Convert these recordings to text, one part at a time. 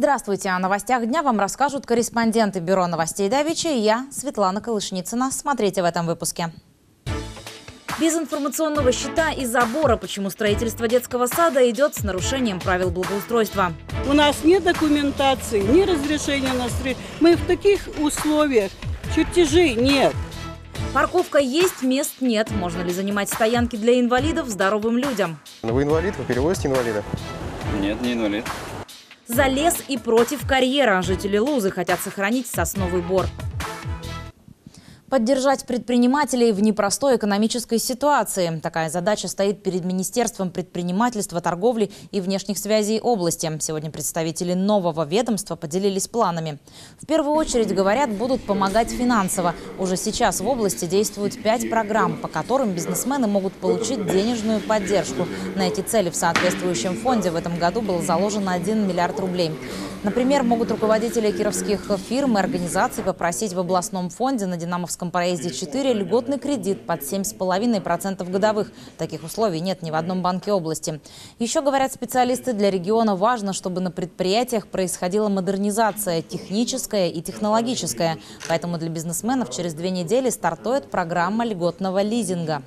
Здравствуйте! О новостях дня вам расскажут корреспонденты Бюро новостей Давичи и я, Светлана Колышницына. Смотрите в этом выпуске. Без информационного щита и забора. Почему строительство детского сада идет с нарушением правил благоустройства? У нас нет документации, ни разрешения на строительство. Мы в таких условиях. Чертежей нет. Парковка есть, мест нет. Можно ли занимать стоянки для инвалидов здоровым людям? Вы инвалид? Вы перевозите инвалида? Нет, не инвалид. За лес и против карьера. Жители Лузы хотят сохранить сосновый бор. Поддержать предпринимателей в непростой экономической ситуации. Такая задача стоит перед Министерством предпринимательства, торговли и внешних связей области. Сегодня представители нового ведомства поделились планами. В первую очередь, говорят, будут помогать финансово. Уже сейчас в области действуют 5 программ, по которым бизнесмены могут получить денежную поддержку. На эти цели в соответствующем фонде в этом году было заложено 1 миллиард рублей. Например, могут руководители кировских фирм и организаций попросить в областном фонде на Динамовском проезде 4 льготный кредит под 7,5% годовых. Таких условий нет ни в одном банке области. Еще, говорят специалисты, для региона важно, чтобы на предприятиях происходила модернизация техническая и технологическая. Поэтому для бизнесменов через 2 недели стартует программа льготного лизинга.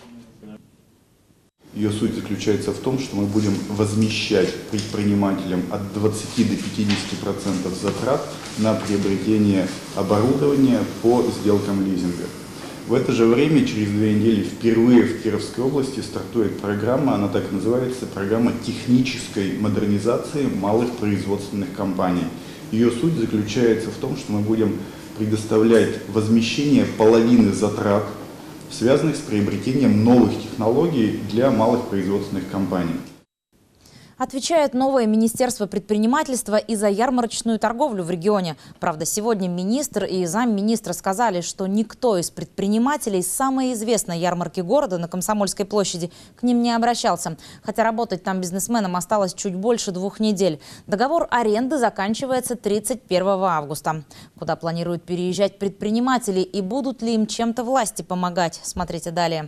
Ее суть заключается в том, что мы будем возмещать предпринимателям от 20 до 50% затрат на приобретение оборудования по сделкам лизинга. В это же время, через 2 недели, впервые в Кировской области стартует программа, она так называется, программа технической модернизации малых производственных компаний. Ее суть заключается в том, что мы будем предоставлять возмещение половины затрат, связанных с приобретением новых технологий для малых производственных компаний. Отвечает новое Министерство предпринимательства и за ярмарочную торговлю в регионе. Правда, сегодня министр и замминистра сказали, что никто из предпринимателей с самой известной ярмарки города на Комсомольской площади к ним не обращался. Хотя работать там бизнесменам осталось чуть больше 2 недель. Договор аренды заканчивается 31 августа. Куда планируют переезжать предприниматели и будут ли им чем-то власти помогать? Смотрите далее.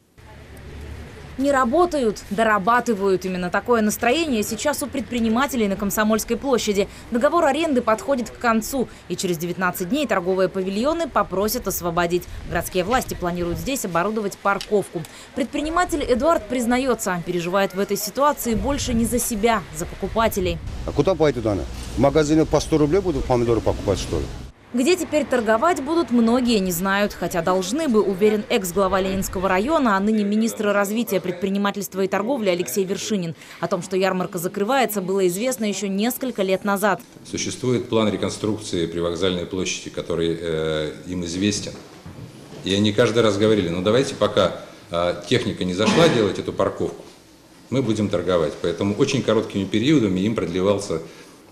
Не работают, дорабатывают. Именно такое настроение сейчас у предпринимателей на Комсомольской площади. Договор аренды подходит к концу. И через 19 дней торговые павильоны попросят освободить. Городские власти планируют здесь оборудовать парковку. Предприниматель Эдуард признается, переживает в этой ситуации больше не за себя, за покупателей. А куда пойдут они? В магазине по 100 рублей будут помидоры покупать, что ли? Где теперь торговать будут, многие не знают. Хотя должны бы, уверен экс-глава Ленинского района, а ныне министр развития предпринимательства и торговли Алексей Вершинин. О том, что ярмарка закрывается, было известно еще несколько лет назад. Существует план реконструкции привокзальной площади, который им известен. И они каждый раз говорили, ну давайте пока техника не зашла делать эту парковку, мы будем торговать. Поэтому очень короткими периодами им продлевался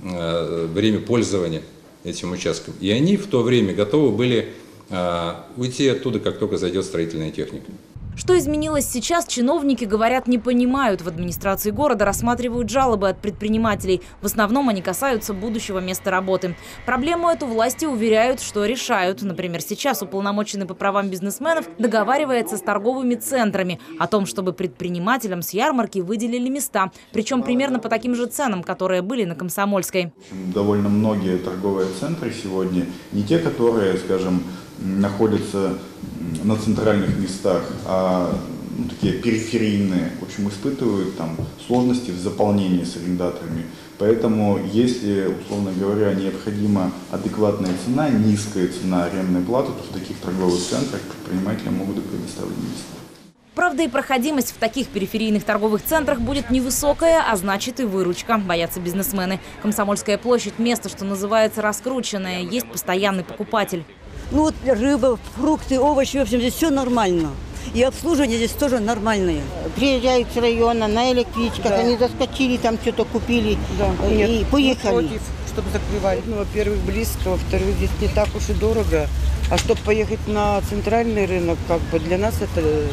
время пользования этим участком. И они в то время готовы были уйти оттуда, как только зайдет строительная техника. Что изменилось сейчас, чиновники, говорят, не понимают. В администрации города рассматривают жалобы от предпринимателей. В основном они касаются будущего места работы. Проблему эту власти уверяют, что решают. Например, сейчас уполномоченный по правам бизнесменов договаривается с торговыми центрами о том, чтобы предпринимателям с ярмарки выделили места. Причем примерно по таким же ценам, которые были на Комсомольской. Довольно многие торговые центры сегодня, не те, которые, скажем, находятся на центральных местах, а такие периферийные, в общем, испытывают там сложности в заполнении с арендаторами. Поэтому, если, условно говоря, необходима адекватная цена, низкая цена арендной платы, то в таких торговых центрах предпринимателям могут быть предоставлены места. Правда, и проходимость в таких периферийных торговых центрах будет невысокая, а значит и выручка, боятся бизнесмены. Комсомольская площадь – место, что называется, раскрученное, есть постоянный покупатель. Ну вот рыба, фрукты, овощи, в общем, здесь все нормально. И обслуживание здесь тоже нормальное. Приезжают с района на электричках, они заскочили, там что-то купили, да, и поехали. Против, чтобы закрывали. Ну, во-первых, близко, во-вторых, здесь не так уж и дорого. А чтобы поехать на центральный рынок, как бы для нас это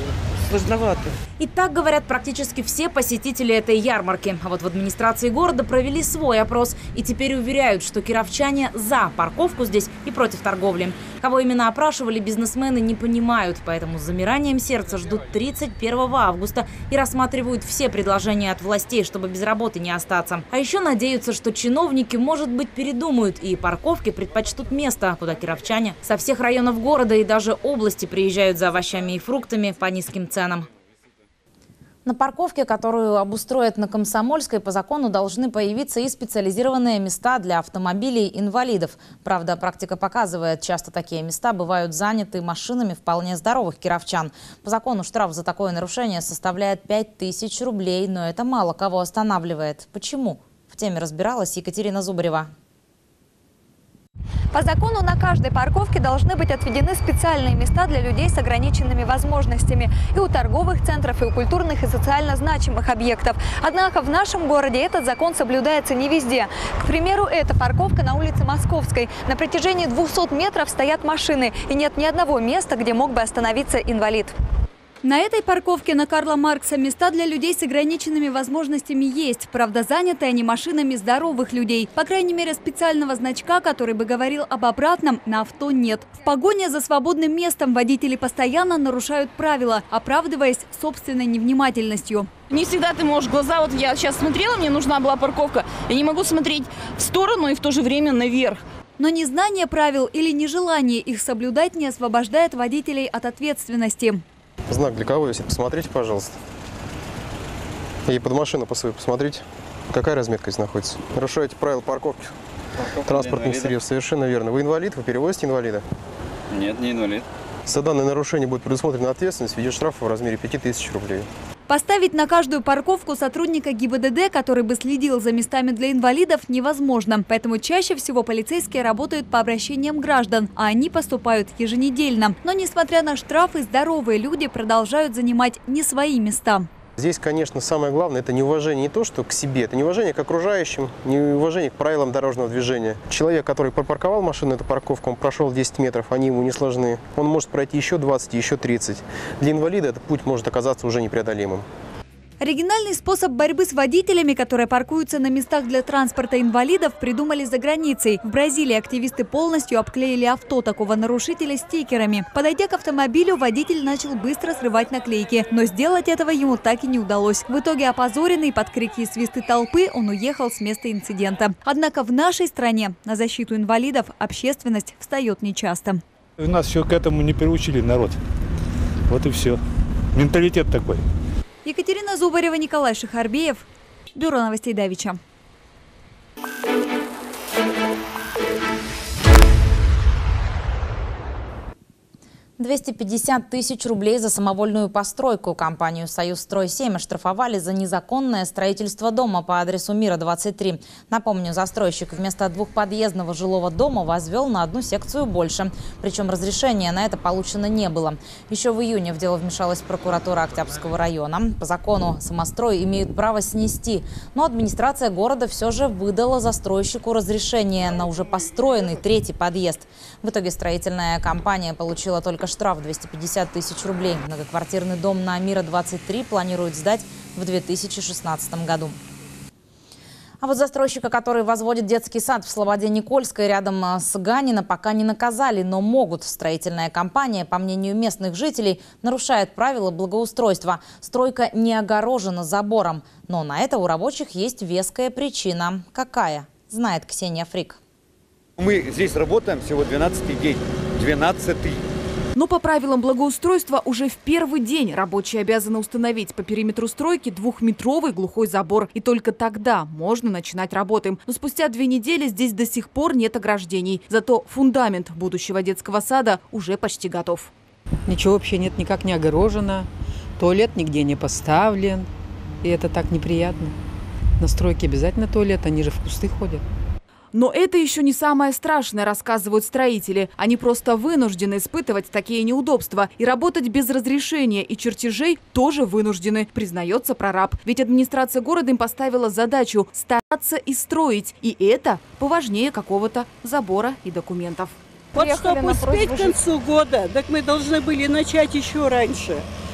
сложновато. И так говорят практически все посетители этой ярмарки. А вот в администрации города провели свой опрос. И теперь уверяют, что кировчане за парковку здесь и против торговли. Кого именно опрашивали, бизнесмены не понимают. Поэтому с замиранием сердца ждут 31 августа и рассматривают все предложения от властей, чтобы без работы не остаться. А еще надеются, что чиновники, может быть, передумают и парковки предпочтут место, куда кировчане со всех районов города и даже области приезжают за овощами и фруктами по низким ценам. На парковке, которую обустроят на Комсомольской, по закону должны появиться и специализированные места для автомобилей инвалидов. Правда, практика показывает, часто такие места бывают заняты машинами вполне здоровых кировчан. По закону штраф за такое нарушение составляет 5000 рублей, но это мало кого останавливает. Почему? В теме разбиралась Екатерина Зубарева. По закону на каждой парковке должны быть отведены специальные места для людей с ограниченными возможностями. И у торговых центров, и у культурных и социально значимых объектов. Однако в нашем городе этот закон соблюдается не везде. К примеру, это парковка на улице Московской. На протяжении 200 метров стоят машины. И нет ни одного места, где мог бы остановиться инвалид. На этой парковке на Карла Маркса места для людей с ограниченными возможностями есть. Правда, заняты они машинами здоровых людей. По крайней мере, специального значка, который бы говорил об обратном, на авто нет. В погоне за свободным местом водители постоянно нарушают правила, оправдываясь собственной невнимательностью. Не всегда ты можешь глаза, вот я сейчас смотрела, мне нужна была парковка, я не могу смотреть в сторону и в то же время наверх. Но незнание правил или нежелание их соблюдать не освобождает водителей от ответственности. Знак для кого, если посмотрите, пожалуйста. И под машину по своей посмотрите, какая разметка здесь находится. Нарушаете правила парковки транспортных средств. Совершенно верно. Вы инвалид? Вы перевозите инвалида? Нет, не инвалид. За данное нарушение будет предусмотрена ответственность в виде штрафа в размере 5000 рублей. Поставить на каждую парковку сотрудника ГИБДД, который бы следил за местами для инвалидов, невозможно. Поэтому чаще всего полицейские работают по обращениям граждан, а они поступают еженедельно. Но несмотря на штрафы, здоровые люди продолжают занимать не свои места. Здесь, конечно, самое главное – это неуважение не то, что к себе, это неуважение к окружающим, неуважение к правилам дорожного движения. Человек, который припарковал машину на эту парковку, он прошел 10 метров, они ему не сложны. Он может пройти еще 20, еще 30. Для инвалида этот путь может оказаться уже непреодолимым. Оригинальный способ борьбы с водителями, которые паркуются на местах для транспорта инвалидов, придумали за границей. В Бразилии активисты полностью обклеили авто такого нарушителя стикерами. Подойдя к автомобилю, водитель начал быстро срывать наклейки. Но сделать этого ему так и не удалось. В итоге, опозоренный под крики и свисты толпы, он уехал с места инцидента. Однако в нашей стране на защиту инвалидов общественность встает нечасто. Нас еще к этому не приучили, народ. Вот и все. Менталитет такой. Екатерина Зубарева, Николай Шихарбеев. Бюро новостей Давича. 250 тысяч рублей за самовольную постройку. Компанию «Союзстрой-7» оштрафовали за незаконное строительство дома по адресу Мира, 23. Напомню, застройщик вместо двухподъездного жилого дома возвел на одну секцию больше. Причем разрешения на это получено не было. Еще в июне в дело вмешалась прокуратура Октябрьского района. По закону самострой имеют право снести. Но администрация города все же выдала застройщику разрешение на уже построенный третий подъезд. В итоге строительная компания получила только штраф 250 тысяч рублей. Многоквартирный дом на Мира, 23 планируют сдать в 2016 году. А вот застройщика, который возводит детский сад в Слободе-Никольской рядом с Ганино, пока не наказали, но могут. Строительная компания, по мнению местных жителей, нарушает правила благоустройства. Стройка не огорожена забором. Но на это у рабочих есть веская причина. Какая? Знает Ксения Фрик. Мы здесь работаем всего 12-й день. 12-й. Но по правилам благоустройства уже в первый день рабочие обязаны установить по периметру стройки 2-метровый глухой забор. И только тогда можно начинать работы. Но спустя 2 недели здесь до сих пор нет ограждений. Зато фундамент будущего детского сада уже почти готов. Ничего вообще нет, никак не огорожено. Туалет нигде не поставлен. И это так неприятно. На стройке обязательно туалет, они же в кусты ходят. Но это еще не самое страшное, рассказывают строители. Они просто вынуждены испытывать такие неудобства. И работать без разрешения и чертежей тоже вынуждены, признается прораб. Ведь администрация города им поставила задачу стараться и строить. И это поважнее какого-то забора и документов. Вот чтобы успеть к концу года, так мы должны были начать еще раньше.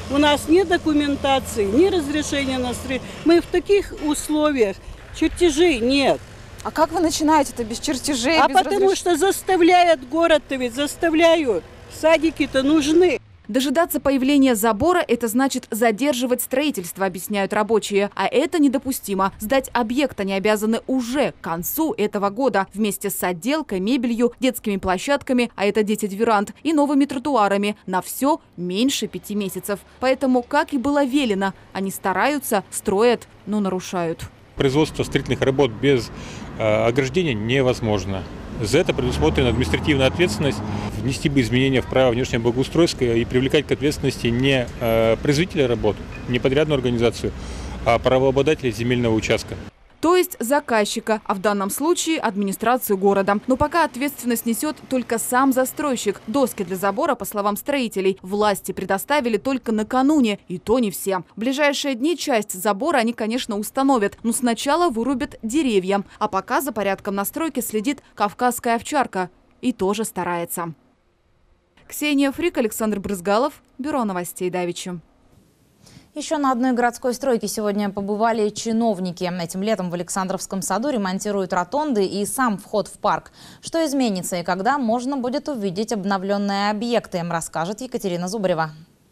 У нас ни документации, ни разрешения на строительство. Мы в таких условиях, чертежей нет. А как вы начинаете-то без чертежей? А потому что заставляют город-то, ведь заставляют. Садики-то нужны. Дожидаться появления забора – это значит задерживать строительство, объясняют рабочие. А это недопустимо. Сдать объект они обязаны уже к концу этого года. Вместе с отделкой, мебелью, детскими площадками, а это 10 веранд, и новыми тротуарами. На все меньше 5 месяцев. Поэтому, как и было велено, они стараются, строят, но нарушают. Производство строительных работ без ограждения невозможно. За это предусмотрена административная ответственность. Внести бы изменения в право внешнего благоустройства и привлекать к ответственности не производителя работ, не подрядную организацию, а правообладателя земельного участка. То есть заказчика, а в данном случае администрацию города. Но пока ответственность несет только сам застройщик. Доски для забора, по словам строителей, власти предоставили только накануне, и то не все. В ближайшие дни часть забора они, конечно, установят, но сначала вырубят деревья. А пока за порядком на стройке следит кавказская овчарка и тоже старается. Ксения Фрик, Александр Брызгалов, Бюро новостей Давичи. Еще на одной городской стройке сегодня побывали чиновники. Этим летом в Александровском саду ремонтируют ротонды и сам вход в парк. Что изменится и когда можно будет увидеть обновленные объекты, расскажет Екатерина Зубарева.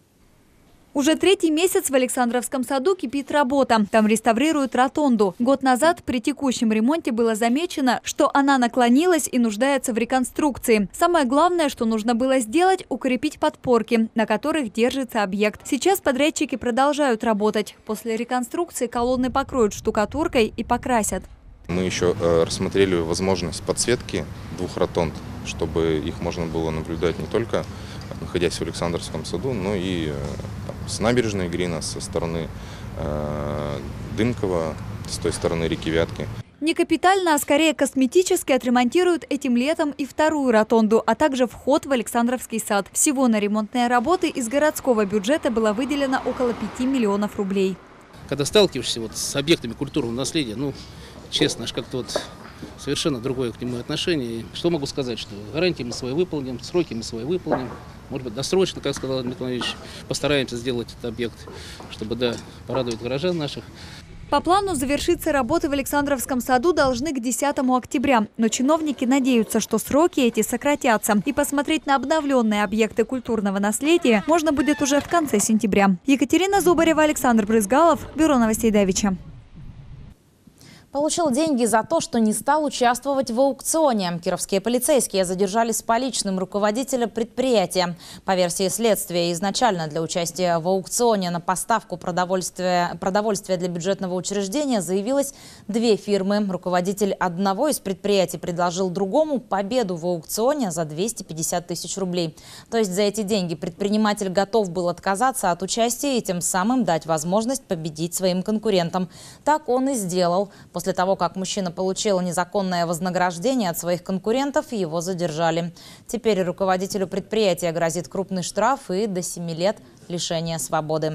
Уже 3-й месяц в Александровском саду кипит работа. Там реставрируют ротонду. Год назад при текущем ремонте было замечено, что она наклонилась и нуждается в реконструкции. Самое главное, что нужно было сделать – укрепить подпорки, на которых держится объект. Сейчас подрядчики продолжают работать. После реконструкции колонны покроют штукатуркой и покрасят. Мы еще рассмотрели возможность подсветки 2 ротонд, чтобы их можно было наблюдать не только находясь в Александровском саду, но и с набережной Грина, со стороны Дымково, с той стороны реки Вятки. Не капитально, а скорее косметически отремонтируют этим летом и 2-ю ротонду, а также вход в Александровский сад. Всего на ремонтные работы из городского бюджета было выделено около 5 миллионов рублей. Когда сталкиваешься с объектами культурного наследия, честно, аж как-то совершенно другое к нему отношение. Что могу сказать, что гарантии мы свои выполним, сроки мы свои выполним. Может быть, досрочно, как сказал Дмитрий Иванович, постараемся сделать этот объект, чтобы порадовать горожан наших. По плану завершиться работы в Александровском саду должны к 10 октября. Но чиновники надеются, что сроки эти сократятся. И посмотреть на обновленные объекты культурного наследия можно будет уже в конце сентября. Екатерина Зубарева, Александр Брызгалов, Бюро новостей Давичи. Получил деньги за то, что не стал участвовать в аукционе. Кировские полицейские задержали с поличным руководителя предприятия. По версии следствия, изначально для участия в аукционе на поставку продовольствия для бюджетного учреждения заявилось 2 фирмы. Руководитель одного из предприятий предложил другому победу в аукционе за 250 тысяч рублей. То есть за эти деньги предприниматель готов был отказаться от участия и тем самым дать возможность победить своим конкурентам. Так он и сделал. После того, как мужчина получил незаконное вознаграждение от своих конкурентов, его задержали. Теперь руководителю предприятия грозит крупный штраф и до 7 лет лишения свободы.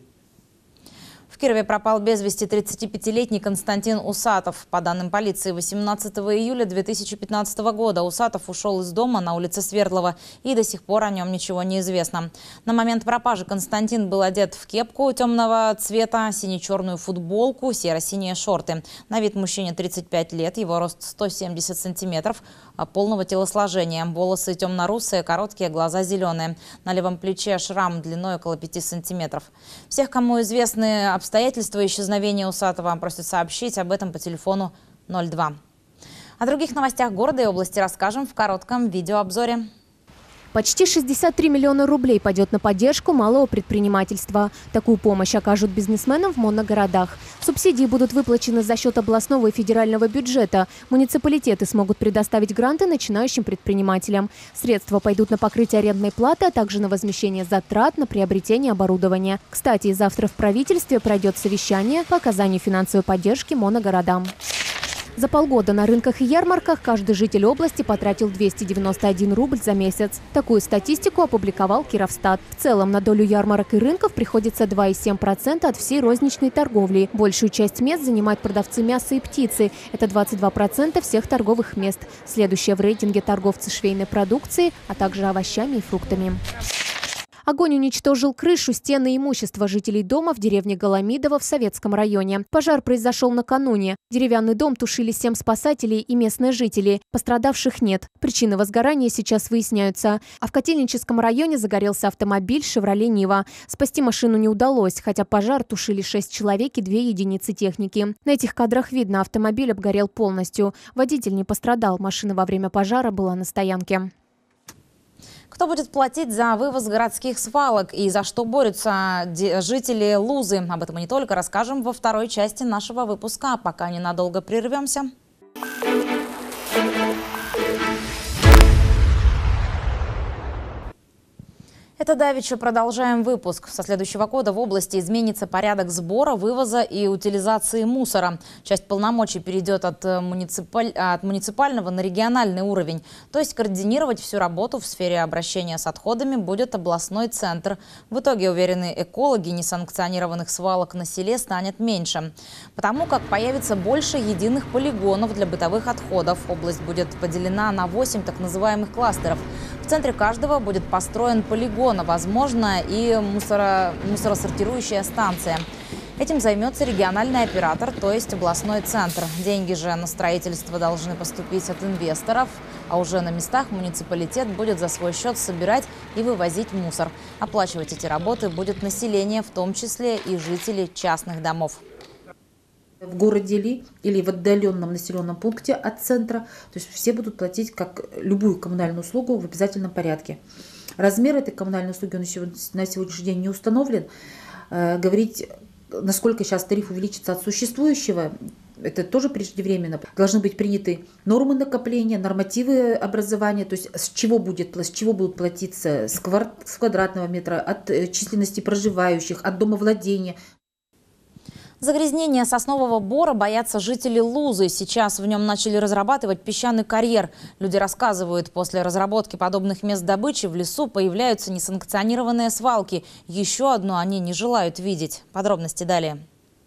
В Кирове пропал без вести 35-летний Константин Усатов. По данным полиции, 18 июля 2015 года Усатов ушел из дома на улице Свердлова, и до сих пор о нем ничего не известно. На момент пропажи Константин был одет в кепку темного цвета, сине-черную футболку, серо-синие шорты. На вид мужчине 35 лет, его рост 170 сантиметров, полного телосложения. Волосы темно-русые, короткие, глаза зеленые. На левом плече шрам длиной около 5 сантиметров. Всех, кому известны обстоятельства исчезновения Усатова, просят сообщить об этом по телефону 02. О других новостях города и области расскажем в коротком видеообзоре. Почти 63 миллиона рублей пойдет на поддержку малого предпринимательства. Такую помощь окажут бизнесменам в моногородах. Субсидии будут выплачены за счет областного и федерального бюджета. Муниципалитеты смогут предоставить гранты начинающим предпринимателям. Средства пойдут на покрытие арендной платы, а также на возмещение затрат на приобретение оборудования. Кстати, завтра в правительстве пройдет совещание по оказанию финансовой поддержки моногородам. За полгода на рынках и ярмарках каждый житель области потратил 291 рубль за месяц. Такую статистику опубликовал Кировстат. В целом на долю ярмарок и рынков приходится 2,7% от всей розничной торговли. Большую часть мест занимают продавцы мяса и птицы. Это 22% всех торговых мест. Следующие в рейтинге торговцы швейной продукции, а также овощами и фруктами. Огонь уничтожил крышу, стены и имущество жителей дома в деревне Голомидово в Советском районе. Пожар произошел накануне. Деревянный дом тушили 7 спасателей и местные жители. Пострадавших нет. Причины возгорания сейчас выясняются. А в Котельническом районе загорелся автомобиль «Шевроле Нива». Спасти машину не удалось, хотя пожар тушили 6 человек и 2 единицы техники. На этих кадрах видно, автомобиль обгорел полностью. Водитель не пострадал. Машина во время пожара была на стоянке. Кто будет платить за вывоз городских свалок и за что борются жители Лузы? Об этом и не только расскажем во второй части нашего выпуска. Пока ненадолго прервемся. Это давеча продолжаем выпуск. Со следующего года в области изменится порядок сбора, вывоза и утилизации мусора. Часть полномочий перейдет от муниципального на региональный уровень. То есть координировать всю работу в сфере обращения с отходами будет областной центр. В итоге, уверены экологи, несанкционированных свалок на селе станет меньше. Потому как появится больше единых полигонов для бытовых отходов. Область будет поделена на 8 так называемых кластеров. В центре каждого будет построен полигон, а возможно и мусоросортирующая станция. Этим займется региональный оператор, то есть областной центр. Деньги же на строительство должны поступить от инвесторов, а уже на местах муниципалитет будет за свой счет собирать и вывозить мусор. Оплачивать эти работы будет население, в том числе и жители частных домов. В городе или в отдаленном населенном пункте от центра, то есть все будут платить как любую коммунальную услугу в обязательном порядке. Размер этой коммунальной услуги на сегодняшний день не установлен. Говорить, насколько сейчас тариф увеличится от существующего, это тоже преждевременно. Должны быть приняты нормы накопления, нормативы образования, то есть с чего будут платиться, с квадратного метра, от численности проживающих, от домовладения. Загрязнения соснового бора боятся жители Лузы. Сейчас в нем начали разрабатывать песчаный карьер. Люди рассказывают, после разработки подобных мест добычи в лесу появляются несанкционированные свалки. Еще одну они не желают видеть. Подробности далее.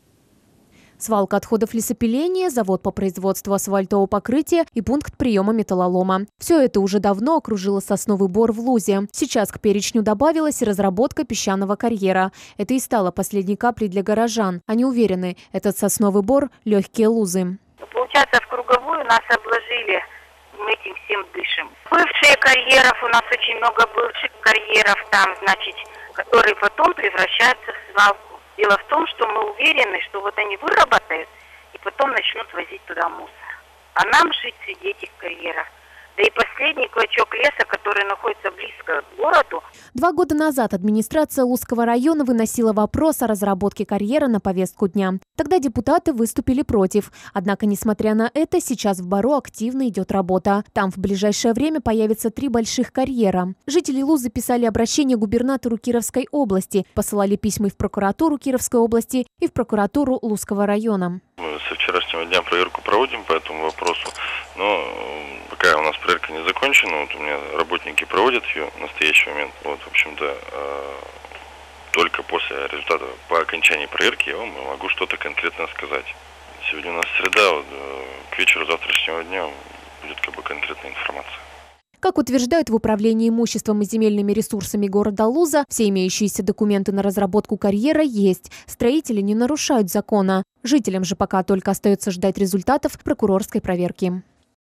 Свалка отходов лесопиления, завод по производству асфальтового покрытия и пункт приема металлолома. Все это уже давно окружило сосновый бор в Лузе. Сейчас к перечню добавилась и разработка песчаного карьера. Это и стало последней каплей для горожан. Они уверены, этот сосновый бор – легкие Лузы. Получается, в круговую нас обложили, мы этим всем дышим. Бывшие карьеров, у нас очень много бывших карьеров там, значит, которые потом превращаются в свалку. Дело в том, что мы уверены, что вот они выработают и потом начнут возить туда мусор. А нам жить среди этих карьеров. Да и последний клочок леса, который находится близко к городу. 2 года назад администрация Лузского района выносила вопрос о разработке карьера на повестку дня. Тогда депутаты выступили против. Однако, несмотря на это, сейчас в Бару активно идет работа. Там в ближайшее время появится 3 больших карьера. Жители Лузы писали обращение губернатору Кировской области, посылали письма и в прокуратуру Кировской области, и в прокуратуру Лузского района. Мы со вчерашнего дня проверку проводим по этому вопросу, но пока у нас проверка не закончена, вот у меня работники проводят ее в настоящий момент. Вот, в общем-то, только после результата по окончании проверки я вам могу что-то конкретно сказать. Сегодня у нас среда, вот, к вечеру завтрашнего дня будет конкретная информация. Как утверждают в Управлении имуществом и земельными ресурсами города Луза, все имеющиеся документы на разработку карьера есть. Строители не нарушают закона. Жителям же пока только остается ждать результатов прокурорской проверки.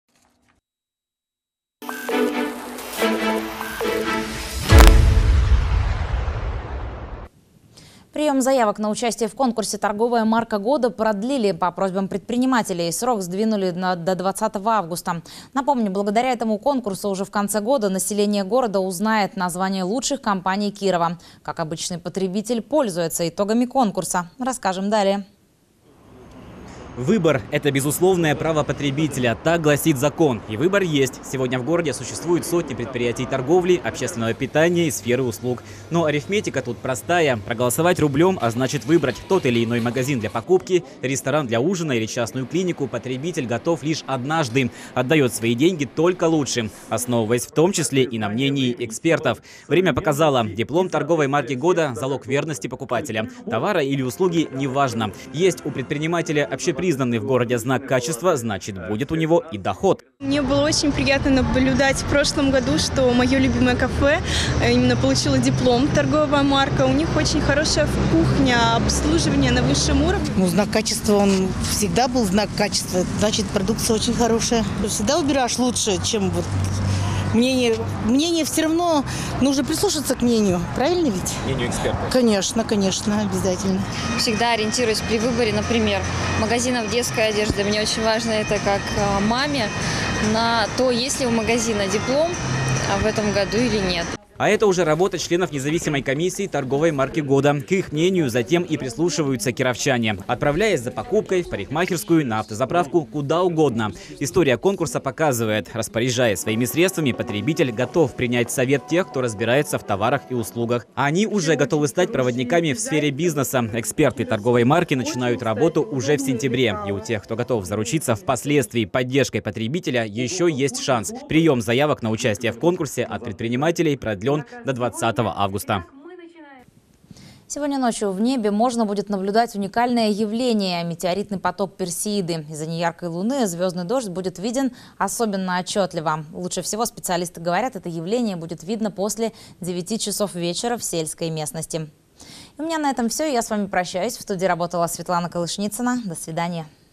Прием заявок на участие в конкурсе «Торговая марка года» продлили по просьбам предпринимателей. Срок сдвинули до 20 августа. Напомню, благодаря этому конкурсу уже в конце года население города узнает название лучших компаний Кирова. Как обычный потребитель пользуется итогами конкурса. Расскажем далее. Выбор – это безусловное право потребителя, так гласит закон. И выбор есть. Сегодня в городе существует сотни предприятий торговли, общественного питания и сферы услуг. Но арифметика тут простая. Проголосовать рублем, а значит выбрать тот или иной магазин для покупки, ресторан для ужина или частную клинику потребитель готов лишь однажды. Отдает свои деньги только лучшим, основываясь в том числе и на мнении экспертов. Время показало, диплом торговой марки года – залог верности покупателя. Товара или услуги – неважно. Есть у предпринимателя общепринятый признанный в городе знак качества, значит, будет у него и доход. Мне было очень приятно наблюдать в прошлом году, что мое любимое кафе именно получило диплом торговая марка. У них очень хорошая кухня, обслуживание на высшем уровне. Ну, знак качества, он всегда был знак качества. Значит, продукция очень хорошая. Всегда выбираешь лучше, чем вот мнение все равно нужно прислушаться к мнению. Правильно ведь? Мнению экспертов. Конечно, конечно, обязательно. Всегда ориентируюсь при выборе, например, магазинов детской одежды. Мне очень важно это как маме на то, есть ли у магазина диплом в этом году или нет. А это уже работа членов независимой комиссии торговой марки года. К их мнению затем и прислушиваются кировчане, отправляясь за покупкой в парикмахерскую, на автозаправку, куда угодно. История конкурса показывает, распоряжаясь своими средствами, потребитель готов принять совет тех, кто разбирается в товарах и услугах. А они уже готовы стать проводниками в сфере бизнеса. Эксперты торговой марки начинают работу уже в сентябре. И у тех, кто готов заручиться впоследствии поддержкой потребителя, еще есть шанс. Прием заявок на участие в конкурсе от предпринимателей продлен до 20 августа. Сегодня ночью в небе можно будет наблюдать уникальное явление – метеоритный поток Персеиды. Из-за неяркой луны звездный дождь будет виден особенно отчетливо. Лучше всего специалисты говорят, это явление будет видно после 9 часов вечера в сельской местности. И у меня на этом все. Я с вами прощаюсь. В студии работала Светлана Колышницына. До свидания.